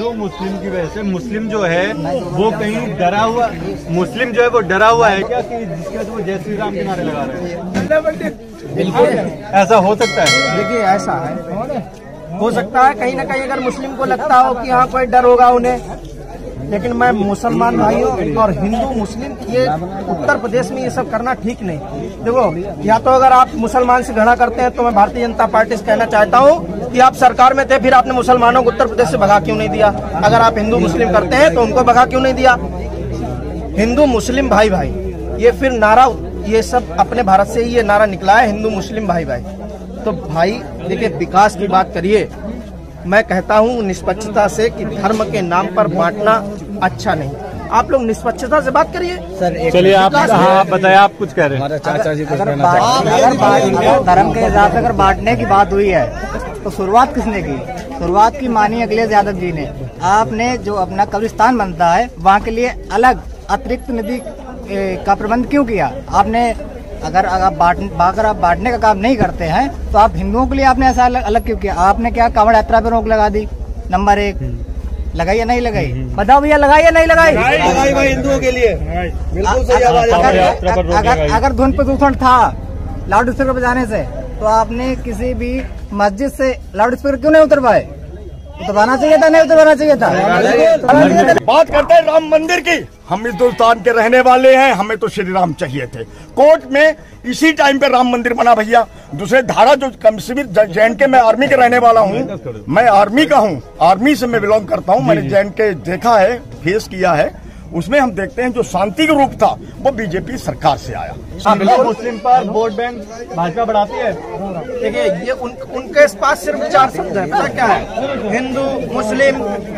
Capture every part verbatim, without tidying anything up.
हिंदू मुस्लिम की वजह से मुस्लिम जो है वो कहीं डरा हुआ, मुस्लिम जो है वो डरा हुआ है क्या कि जिसके वजह से वो जय श्री राम के नारे लगा रहे हैं? बिल्कुल ऐसा हो सकता है। देखिए ऐसा है, हो सकता है कहीं ना कहीं अगर मुस्लिम को लगता हो कि हाँ कोई डर होगा उन्हें, लेकिन मैं मुसलमान भाइयों और हिंदू मुस्लिम ये उत्तर प्रदेश में ये सब करना ठीक नहीं। देखो, या तो अगर आप मुसलमान से घृणा करते हैं तो मैं भारतीय जनता पार्टी से कहना चाहता हूँ कि आप सरकार में थे, फिर आपने मुसलमानों को उत्तर प्रदेश से भगा क्यों नहीं दिया? अगर आप हिंदू मुस्लिम करते हैं तो उनको भगा क्यों नहीं दिया? हिंदू मुस्लिम भाई भाई, ये फिर नारा, ये सब अपने भारत से ही ये नारा निकला है, हिंदू मुस्लिम भाई भाई। तो भाई देखिए, विकास की बात करिए, मैं कहता हूँ निष्पक्षता से कि धर्म के नाम पर बांटना अच्छा नहीं। आप लोग निष्पक्षता से बात करिए सर। चलिए आप, हाँ, आप बताइए, आप कुछ कह रहे हैं। चाचा जी अगर धर्म के हिसाब से अगर बांटने की बात हुई है तो शुरुआत किसने की? शुरुआत की माननीय अखिलेश यादव जी ने। आपने जो अपना कब्रिस्तान बनता है वहाँ के लिए अलग अतिरिक्त निधि का प्रबंध क्यों किया? आपने अगर अगर बांट अगर आप बांटने का काम नहीं करते हैं तो आप हिंदुओं के लिए आपने ऐसा अलग, अलग क्यों किया? आपने क्या कांवड़ यात्रा पे रोक लगा दी? नंबर एक, लगाई या नहीं लगाई? बताओ भैया, लगाई या नहीं लगाई? लगाई भाई, हिंदुओं के लिए बिल्कुल सही आवाज। अगर अगर अगर ध्वनि प्रदूषण था लाउड स्पीकर बजाने से तो आपने किसी भी मस्जिद से लाउड स्पीकर क्यों नहीं उतरवाए? उतरवाना चाहिए था, नहीं उतरवाना चाहिए था? बात करते हैं राम मंदिर की। हम हिंदुस्तान के रहने वाले हैं, हमें तो श्री राम चाहिए थे। कोर्ट में इसी टाइम पे राम मंदिर बना भैया। दूसरे धारा जो कश्मीर जे एंड के, मैं आर्मी के रहने वाला हूँ, मैं आर्मी का हूँ, आर्मी से मैं बिलोंग करता हूँ। मैंने जे एंड के देखा है, फेस किया है, उसमें हम देखते हैं जो शांति का रूप था वो बीजेपी सरकार से आया। मुस्लिम पर वोट बैंक भाजपा बढ़ाती है। देखिए, ये उन, उनके पास सिर्फ चार शब्द है, पता क्या है? हिंदू, मुस्लिम,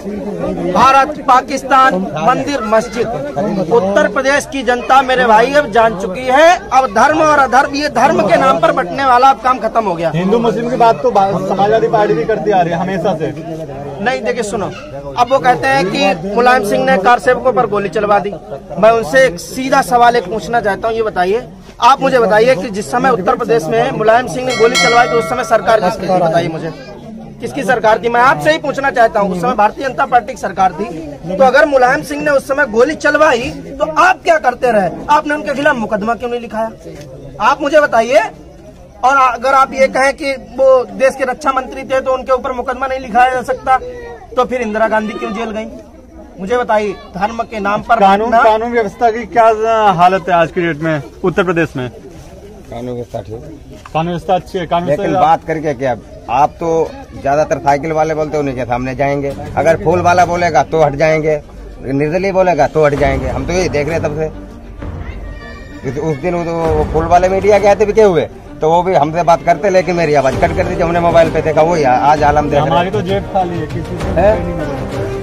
भारत, पाकिस्तान, मंदिर, मस्जिद। उत्तर प्रदेश की जनता मेरे भाई अब जान चुकी है। अब धर्म और अधर्म, ये धर्म के नाम पर बंटने वाला अब काम खत्म हो गया। हिंदू मुस्लिम की बात तो समाजवादी पार्टी भी करती आ रही है हमेशा से। नहीं, देखिए सुनो, अब वो कहते हैं कि मुलायम सिंह ने कार सेवकों पर गोली चलवा दी। मैं उनसे एक सीधा सवाल एक पूछना चाहता हूँ, ये बताइए, आप मुझे बताइए कि जिस समय उत्तर प्रदेश में मुलायम सिंह ने गोली चलवाई तो उस समय सरकार किसकी थी? बताइए मुझे, किसकी सरकार थी? मैं आपसे ही पूछना चाहता हूँ, उस समय भारतीय जनता पार्टी की सरकार थी। तो अगर मुलायम सिंह ने उस समय गोली चलवाई तो आप क्या करते रहे? आपने उनके खिलाफ मुकदमा क्यों नहीं लिखाया? आप मुझे बताइए। और अगर आप ये कहें कि वो देश के रक्षा मंत्री थे तो उनके ऊपर मुकदमा नहीं लिखाया जा सकता, तो फिर इंदिरा गांधी क्यों जेल गई? मुझे बताइए, धर्म के नाम पर कानून कानून व्यवस्था की क्या हालत है आज की डेट में उत्तर प्रदेश में? कानून व्यवस्था ठीक, कानून व्यवस्था अच्छी है। कानून लेकिन बात करके क्या, आप तो ज्यादातर साइकिल वाले बोलते उन्हीं के सामने जाएंगे, अगर फूल वाला बोलेगा तो हट जाएंगे, निर्दलीय बोलेगा तो हट जाएंगे। हम तो यही देख रहे तब से। उस दिन वो फूल वाले मीडिया गए थे, भी क्या हुए, तो वो भी हमसे बात करते, लेकिन मेरी आवाज कट कर दी। हमने मोबाइल पे देखा, वो आज आलम देख रहे हैं। हमारी तो जेब खाली है, किसी से नहीं मिला।